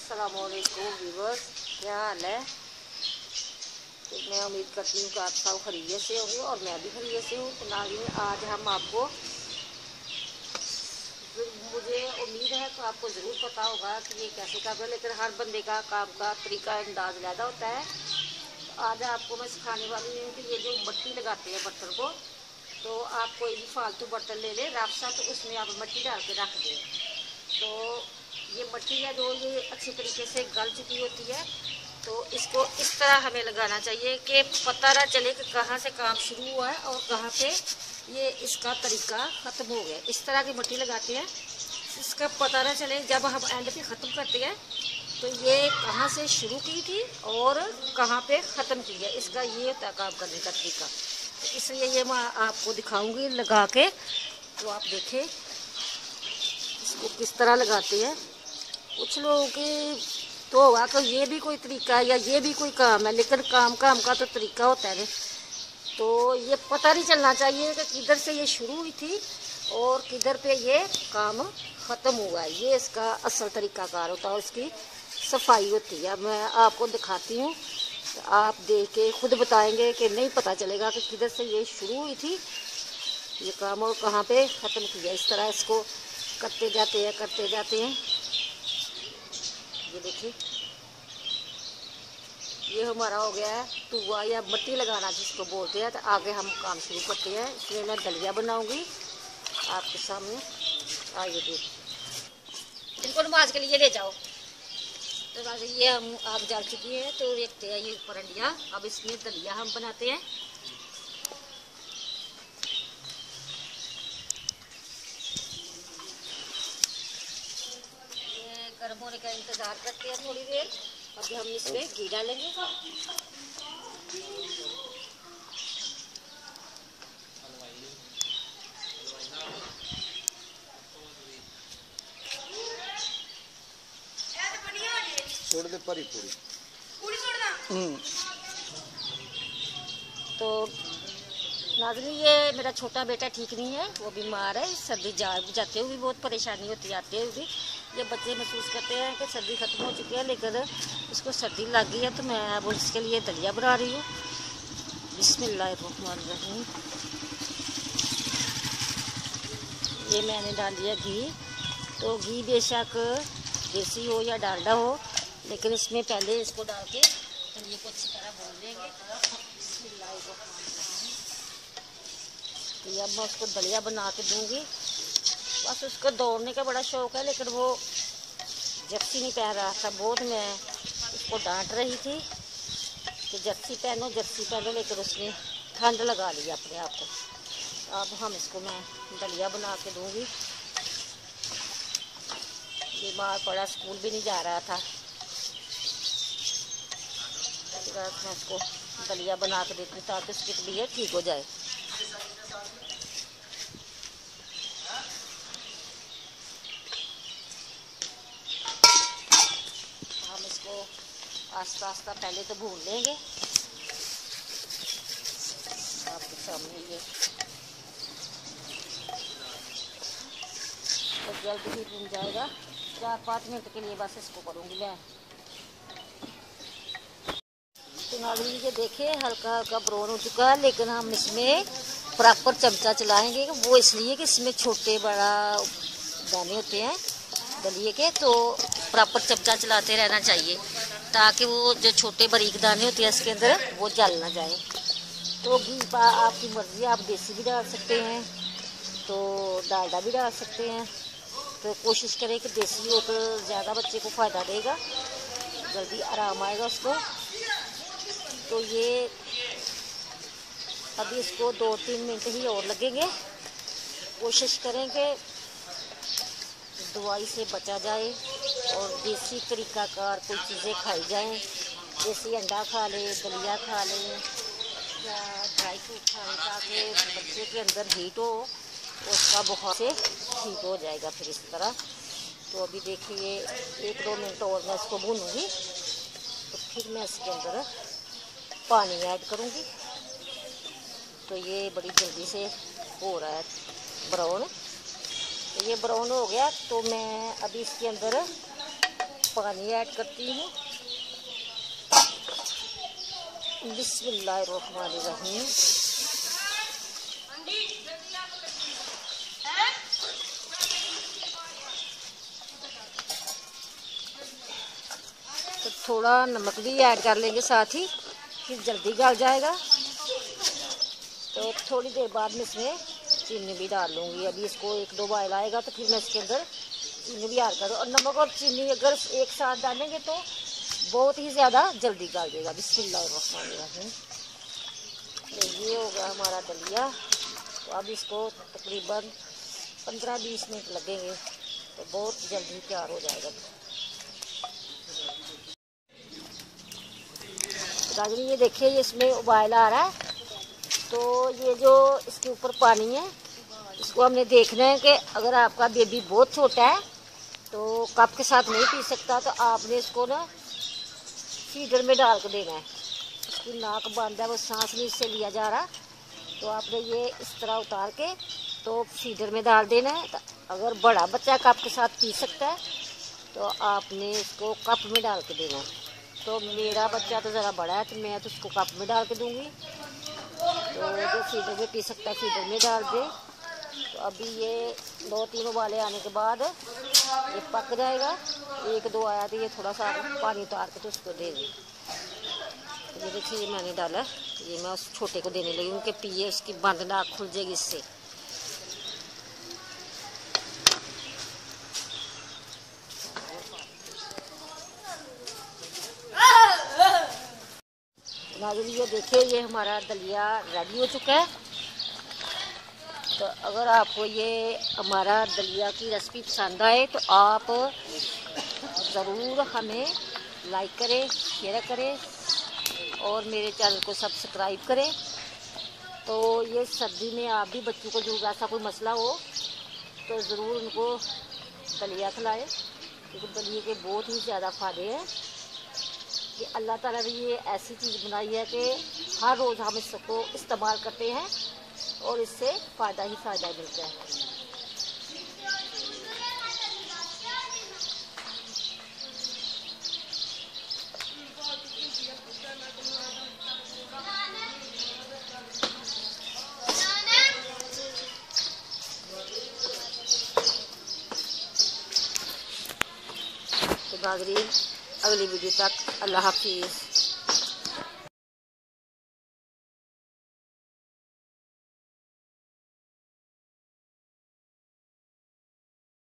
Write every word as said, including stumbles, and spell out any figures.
अस्सलामुअलैकुम व्यूअर्स, क्या हाल है। तो मैं उम्मीद करती हूँ कि आप सब खरीद से होंगे और मैं भी खरीद से हूँ। तो नाज़रीन, आज हम आपको, मुझे उम्मीद है तो आपको ज़रूर पता होगा कि ये कैसे काम है, लेकिन हर बंदे का काम का तरीका अंदाज अलग होता है। तो आज आपको मैं सिखाने वाली हूँ कि ये जो मट्टी लगाते हैं बर्तन को, तो आप कोई भी फालतू बर्तन ले लें राफ सा, तो उसमें आप मट्टी डाल के रख दें। तो ये मट्टी है जो ये अच्छी तरीके से गल चुकी होती है, तो इसको इस तरह हमें लगाना चाहिए कि पता ना चले कि कहाँ से काम शुरू हुआ है और कहाँ पे ये इसका तरीका ख़त्म हो गया। इस तरह की मट्टी लगाते हैं, इसका पता ना चले जब हम एंड पे ख़त्म करते हैं तो ये कहाँ से शुरू की थी और कहाँ पे ख़त्म की है। इसका ये होता है काम करने का तरीका। तो इसलिए ये मैं आपको दिखाऊंगी लगा के, तो आप देखें इसको किस तरह लगाते हैं। कुछ लोगों की तो होगा कि ये भी कोई तरीका है या ये भी कोई काम है, लेकिन काम काम का तो तरीका होता है। तो ये पता नहीं चलना चाहिए कि किधर से ये शुरू हुई थी और किधर पे ये काम ख़त्म हुआ है। ये इसका असल तरीकाकार होता है, इसकी सफाई होती है। मैं आपको दिखाती हूँ, आप देख के खुद बताएंगे कि नहीं पता चलेगा कि किधर से ये शुरू हुई थी ये काम और कहाँ पे ख़त्म किया। इस तरह इसको करते जाते हैं करते जाते हैं। ये देखिए, ये हमारा हो गया है टुआ या मट्टी लगाना जिसको बोलते हैं। तो आगे हम काम शुरू करते हैं। इसमें मैं दलिया बनाऊंगी आपके सामने। आइए देख, इनको नमाज के लिए ले जाओ। तो ये हम आग जल चुकी है, तो देखते हैं ये ऊपर अंडिया। अब इसमें दलिया हम बनाते हैं। गर्म होने का इंतज़ार करते हैं थोड़ी देर। अभी हम इसमें घी डालेंगे। छोड़ दे परी पूरी पूरी छोड़ना। तो नाज़रीन, ये मेरा छोटा बेटा ठीक नहीं है, वो बीमार है। सर्दी जा जाते हुए भी बहुत परेशानी होती है, आते हुए भी। ये बच्चे महसूस करते हैं कि सर्दी ख़त्म हो चुकी है, लेकिन उसको सर्दी लग गई है। तो मैं अब उसके लिए दलिया बना रही हूँ। बिस्मिल्लाहिर्रहमानिर्रहीम। ये मैंने डाल दिया घी। तो घी बेशक देसी हो या डालडा हो, लेकिन इसमें पहले इसको डाल के दलिए को अच्छी तरह भून लेंगे। तो अब मैं उसको दलिया बना के दूँगी। बस उसको दौड़ने का बड़ा शौक़ है, लेकिन वो जर्सी नहीं पहन रहा था। बहुत मैं उसको डांट रही थी कि जर्सी पहनो जर्सी पहनो, लेकिन उसने ठंड लगा ली अपने आप को। अब हम इसको मैं दलिया बना के दूँगी। बीमार पड़ा, स्कूल भी नहीं जा रहा था, मैं उसको दलिया बना के देती हूँ ताकि उसकी तबीयत ठीक हो जाए। हम इसको आस्ता आस्ता पहले तो भून लेंगे। आपके सामने ये तो जल्द ही भून जाएगा। चार पाँच मिनट के लिए बस इसको करूँगी मैं। तो नाज़रीन, ये देखिए हल्का हल्का ब्राउन हो चुका है, लेकिन हम इसमें प्रॉपर चमचा चलाएंगे। वो इसलिए कि इसमें छोटे बड़ा दाने होते हैं दलिए के, तो प्रॉपर चमचा चलाते रहना चाहिए ताकि वो जो छोटे बारीक दाने होते हैं इसके अंदर वो जल ना जाए। तो घी आपकी मर्ज़ी, आप देसी भी डाल सकते हैं, तो डालडा भी डाल सकते हैं। तो कोशिश करें कि देसी हो तो ज़्यादा बच्चे को फ़ायदा देगा, जल्दी आराम आएगा उसको। तो ये अभी इसको दो तीन मिनट ही और लगेंगे। कोशिश करें कि दवाई से बचा जाए और देसी तरीकाकार कोई चीज़ें खाई जाएं। देसी अंडा खा लें, दलिया खा लें या ड्राई फ्रूट खा लें, ताकि बच्चे के अंदर हीट हो, उसका बुखार से ठीक हो जाएगा फिर इस तरह। तो अभी देखिए एक दो मिनट और मैं इसको भूनूंगी, तो फिर मैं इसके अंदर पानी ऐड करूंगी। तो ये बड़ी जल्दी से हो रहा है ब्राउन। तो ये ब्राउन हो गया, तो मैं अभी इसके अंदर पानी ऐड करती हूँ। बिस्मिल्लाहिर्रहमानिर्रहीम। तो थोड़ा नमक भी ऐड कर लेंगे साथ ही, फिर जल्दी गल जाएगा। तो थोड़ी देर बाद मैं इसमें चीनी भी डाल लूँगी। अभी इसको एक दो बॉयल आएगा तो फिर मैं इसके अंदर चीनी भी ऐड करूँ। और नमक और चीनी अगर एक साथ डालेंगे तो बहुत ही ज़्यादा जल्दी गल जाएगा। बिस्मिल्लाहिर्रहमानिर्रहीम। तो ये हो गया हमारा दलिया। तो अब इसको तकरीबन पंद्रह बीस मिनट लगेंगे तो बहुत जल्दी तैयार हो जाएगा। गाजर ये देखिए, ये इसमें उबाल आ रहा है। तो ये जो इसके ऊपर पानी है, इसको हमने देखना है कि अगर आपका बेबी बहुत छोटा है तो कप के साथ नहीं पी सकता, तो आपने इसको ना फीडर में डाल कर देना है। इसकी नाक बंद है, वो सांस नहीं इससे लिया जा रहा, तो आपने ये इस तरह उतार के तो फीडर में डाल देना है। तो अगर बड़ा बच्चा कप के साथ पी सकता है तो आपने इसको कप में डाल के देना है। तो मेरा बच्चा तो ज़रा बड़ा है तो मैं तो उसको कप में डाल के दूँगी। तो जो फीडर में पी सकता है फीडर में डाल दे। तो अभी ये दो तीन उबाले आने के बाद ये पक जाएगा। एक दो आया तो ये थोड़ा सा पानी उतार के तो उसको दे दें। तो ये देखिए, ये मैंने डाला, ये मैं उस छोटे को देने लगी, उनके पिए उसकी बंद नाक खुल जाएगी इससे। नाज़रीन ये देखिए, ये हमारा दलिया रेडी हो चुका है। तो अगर आपको ये हमारा दलिया की रेसिपी पसंद आए तो आप ज़रूर हमें लाइक करें, शेयर करें और मेरे चैनल को सब्सक्राइब करें। तो ये सर्दी में आप भी बच्चों को जो ऐसा कोई मसला हो तो ज़रूर उनको दलिया खिलाएं, क्योंकि दलिए के बहुत ही ज़्यादा फ़ायदे हैं। कि अल्लाह ताला ने ये ऐसी चीज़ बनाई है कि हर रोज़ हम इसको इस्तेमाल करते हैं और इससे फ़ायदा ही फ़ायदा मिलता है। तो नाज़रीन, अगली वीडियो तक अल्लाह हाफिज़।